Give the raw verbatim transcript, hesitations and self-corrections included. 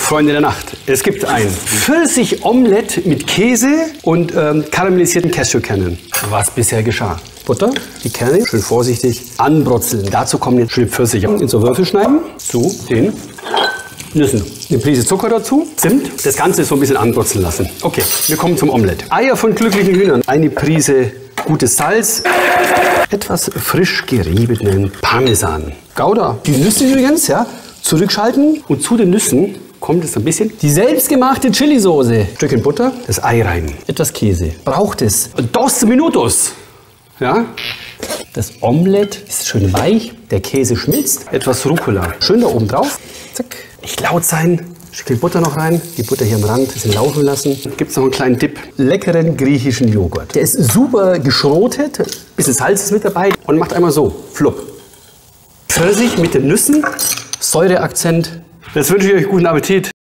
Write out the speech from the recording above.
Freunde der Nacht, es gibt ein Pfirsich-Omelett mit Käse und ähm, karamellisierten Cashewkernen. Was bisher geschah. Butter, die Kerne, schön vorsichtig anbrutzeln. Dazu kommen jetzt schön Pfirsiche in so Würfel schneiden zu den Nüssen. Eine Prise Zucker dazu, Zimt. Das Ganze so ein bisschen anbrutzeln lassen. Okay, wir kommen zum Omelett. Eier von glücklichen Hühnern. Eine Prise gutes Salz. Etwas frisch geriebenen Parmesan. Gouda. Die Nüsse übrigens, ja, zurückschalten. Und zu den Nüssen kommt jetzt ein bisschen die selbstgemachte Chili-Soße. Stückchen Butter, das Ei rein. Etwas Käse. Braucht es dos minutos. Ja. Das Omelett ist schön weich. Der Käse schmilzt. Etwas Rucola. Schön da oben drauf. Zack. Nicht laut sein. Stückchen Butter noch rein. Die Butter hier am Rand, bisschen laufen lassen. Gibt es noch einen kleinen Dip. Leckeren griechischen Joghurt. Der ist super geschrotet. Bisschen Salz ist mit dabei. Und macht einmal so. Flupp. Pfirsich mit den Nüssen. Säureakzent. Jetzt wünsche ich euch guten Appetit.